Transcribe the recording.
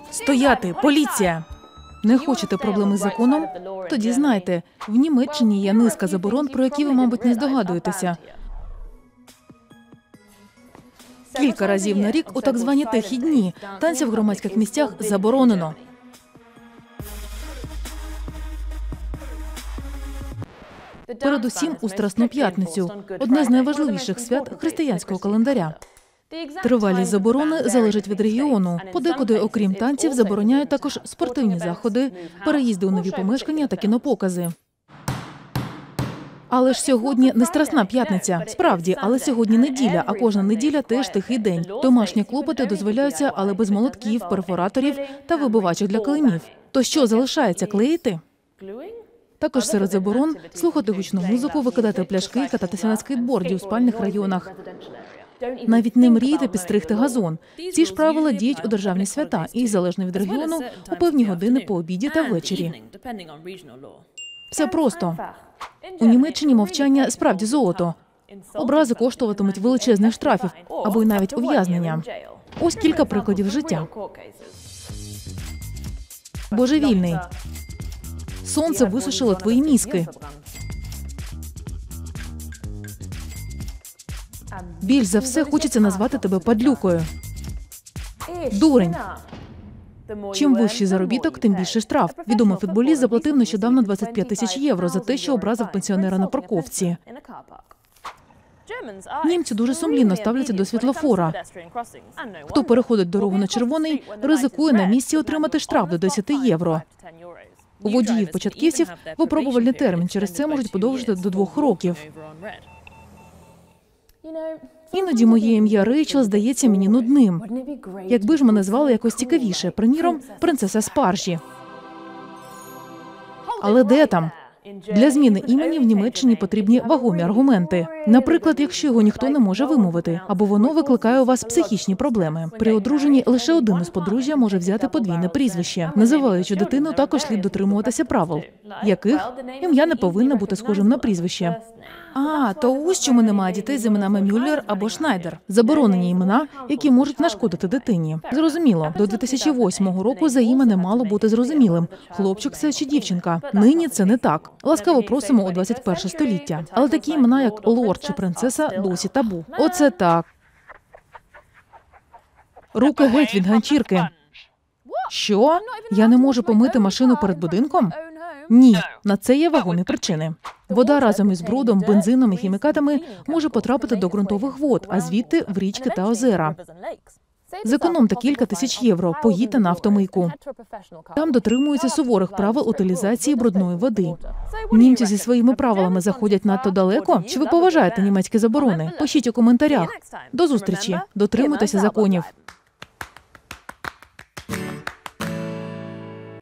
Стояти! Поліція! Не хочете проблеми з законом? Тоді знайте, в Німеччині є низка заборон, про які ви, мабуть, не здогадуєтеся. Кілька разів на рік у так звані тихі дні танці в громадських місцях заборонено. Передусім у Страсну п'ятницю – одне з найважливіших свят християнського календаря. Тривалість заборони залежить від регіону. Подекуди, окрім танців, забороняють також спортивні заходи, переїзди у нові помешкання та кінопокази. Але ж сьогодні не Страсна п'ятниця. Справді, але сьогодні неділя, а кожна неділя теж тихий день. Домашні клопоти дозволяються, але без молотків, перфораторів та вибивачок для килимів. То що залишається, клеїти? Також серед заборон – слухати гучну музику, викидати пляшки і кататися на скейтборді у спальних районах. Навіть не мрійте підстригти газон. Ці ж правила діють у державні свята і, залежно від регіону, у певні години по обіді та ввечері. Все просто. У Німеччині мовчання справді золото. Образи коштуватимуть величезних штрафів або й навіть ув'язнення. Ось кілька прикладів життя. Божевільний. Сонце висушило твої мізки. Більш за все хочеться назвати тебе падлюкою. Дурень. Чим вищий заробіток, тим більше штраф. Відомий футболіст заплатив нещодавно 25 тисяч євро за те, що образив пенсіонера на парковці. Німці дуже сумлінно ставляться до світлофора. Хто переходить дорогу на червоний, ризикує на місці отримати штраф до 10 євро. У водіїв-початківців випробувальний термін через це можуть подовжити до 2 років. Іноді моє ім'я Рейчел здається мені нудним. Якби ж мене звали якось цікавіше, приміром, принцеса Спаржі. Але де там? Для зміни імені в Німеччині потрібні вагомі аргументи. Наприклад, якщо його ніхто не може вимовити, або воно викликає у вас психічні проблеми. При одруженні лише один із подружжя може взяти подвійне прізвище. Називаючи дитину, також слід дотримуватися правил. Яких? Ім'я не повинно бути схожим на прізвище. То ось чому немає дітей з іменами Мюллер або Шнайдер. Заборонені імена, які можуть нашкодити дитині. Зрозуміло, до 2008 року за імене мало бути зрозумілим, хлопчик це чи дівчинка. Нині це не так. Ласкаво просимо у 21 століття. Але такі імена, як лорд чи принцеса, досі табу. Оце так. Руки геть від ганчірки. Що? Я не можу помити машину перед будинком? Ні, на це є вагомі причини. Вода разом із брудом, бензином і хімікатами може потрапити до ґрунтових вод, а звідти в річки та озера. Зекономте кілька тисяч євро, поїдьте на автомийку. Там дотримуються суворих правил утилізації брудної води. Німці зі своїми правилами заходять надто далеко? Чи ви поважаєте німецькі заборони? Пишіть у коментарях. До зустрічі. Дотримуйтеся законів.